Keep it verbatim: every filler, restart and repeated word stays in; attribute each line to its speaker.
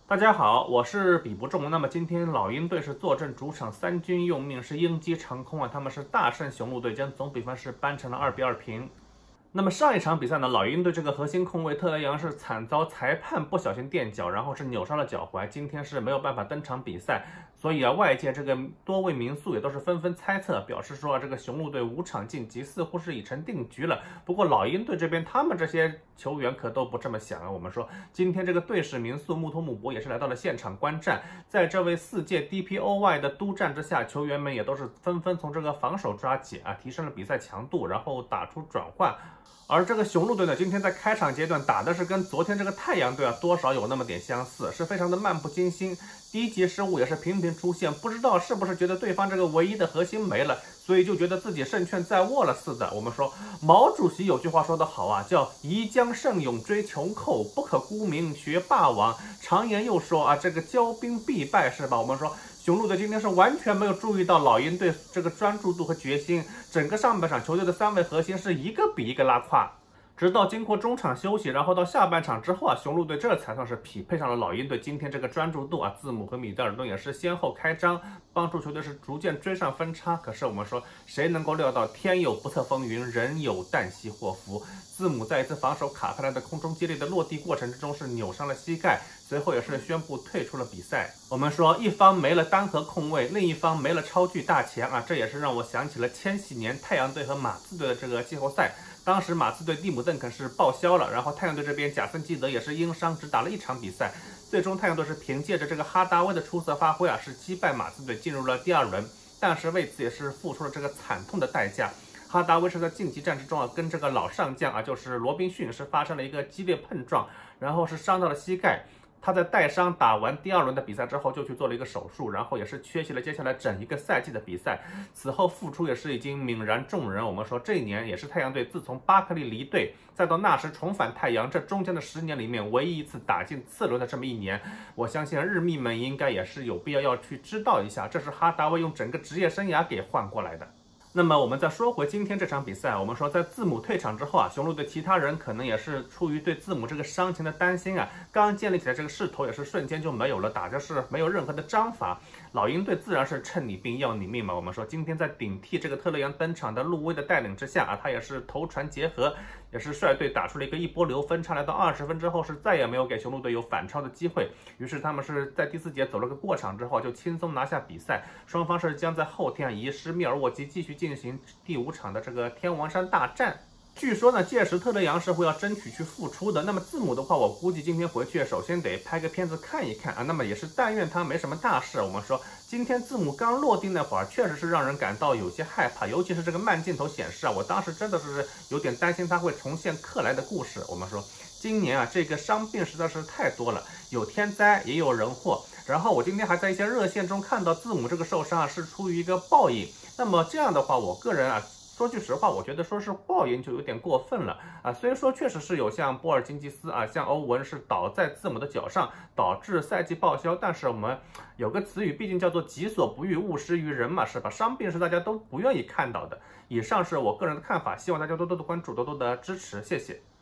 Speaker 1: 大家好，我是比不重。那么今天老鹰队是坐镇主场，三军用命，是鹰击长空啊，他们是大胜雄鹿队，将总比分是扳成了二比二平。那么上一场比赛呢，老鹰队这个核心控卫特雷杨是惨遭裁判不小心垫脚，然后是扭伤了脚踝，今天是没有办法登场比赛。所以啊，外界这个多位名宿也都是纷纷猜测，表示说啊，这个雄鹿队五场晋级似乎是已成定局了。不过老鹰队这边，他们这些球员可都不这么想啊。我们说，今天这个队史名宿穆托姆博也是来到了现场观战，在这位四届 D P O Y 的督战之下，球员们也都是纷纷从这个防守抓起啊，提升了比赛强度，然后打出转换。而这个雄鹿队呢，今天在开场阶段打的是跟昨天这个太阳队啊，多少有那么点相似，是非常的漫不经心，低级失误也是频频出现，不知道是不是觉得对方这个唯一的核心没了，所以就觉得自己胜券在握了似的。我们说毛主席有句话说得好啊，叫宜将胜勇追穷寇，不可沽名学霸王。常言又说啊，这个骄兵必败，是吧？我们说雄鹿队今天是完全没有注意到老鹰队这个专注度和决心，整个上半场球队的三位核心是一个比一个拉胯。直到经过中场休息，然后到下半场之后啊，雄鹿队这才算是匹配上了老鹰队今天这个专注度啊。字母和米德尔顿也是先后开张，帮助球队是逐渐追上分差。可是我们说，谁能够料到天有不测风云，人有旦夕祸福？字母在一次防守卡开来的空中接力的落地过程之中是扭伤了膝盖，随后也是宣布退出了比赛。我们说，一方没了单核控卫，另一方没了超巨大前啊，这也是让我想起了千禧年太阳队和马刺队的这个季后赛。当时马刺队蒂姆·邓肯是报销了，然后太阳队这边贾森·基德也是因伤只打了一场比赛，最终太阳队是凭借着这个哈达威的出色发挥啊，是击败马刺队进入了第二轮，但是为此也是付出了这个惨痛的代价。哈达威是在晋级战之中啊，跟这个老上将啊，就是罗宾逊是发生了一个激烈碰撞，然后是伤到了膝盖。他在带伤打完第二轮的比赛之后，就去做了一个手术，然后也是缺席了接下来整一个赛季的比赛。此后复出也是已经泯然众人。我们说这一年也是太阳队自从巴克利离队，再到纳什重返太阳，这中间的十年里面唯一一次打进次轮的这么一年，我相信日迷们应该也是有必要要去知道一下，这是哈达威用整个职业生涯给换过来的。那么我们再说回今天这场比赛，我们说在字母退场之后啊，雄鹿队其他人可能也是出于对字母这个伤情的担心啊，刚建立起来这个势头也是瞬间就没有了，打着是没有任何的章法。老鹰队自然是趁你病要你命嘛。我们说今天在顶替这个特雷杨登场的路威的带领之下啊，他也是头传结合，也是率队打出了一个一波流分，差来到二十分之后是再也没有给雄鹿队有反超的机会。于是他们是在第四节走了个过场之后就轻松拿下比赛，双方是将在后天移师密尔沃基继续进行第五场的这个天王山大战。据说呢，届时特雷杨是会要争取去复出的。那么字母的话，我估计今天回去首先得拍个片子看一看啊。那么也是但愿他没什么大事。我们说今天字母刚落地那会儿，确实是让人感到有些害怕，尤其是这个慢镜头显示啊，我当时真的是有点担心他会重现克莱的故事。我们说今年啊，这个伤病实在是太多了，有天灾也有人祸。然后我今天还在一些热线中看到字母这个受伤啊，是出于一个报应。那么这样的话，我个人啊。说句实话，我觉得说是报应就有点过分了啊。虽然说确实是有像波尔津吉斯啊，像欧文是倒在字母的脚上，导致赛季报销，但是我们有个词语，毕竟叫做己所不欲，勿施于人嘛，是吧？伤病是大家都不愿意看到的。以上是我个人的看法，希望大家多多的关注，多多的支持，谢谢。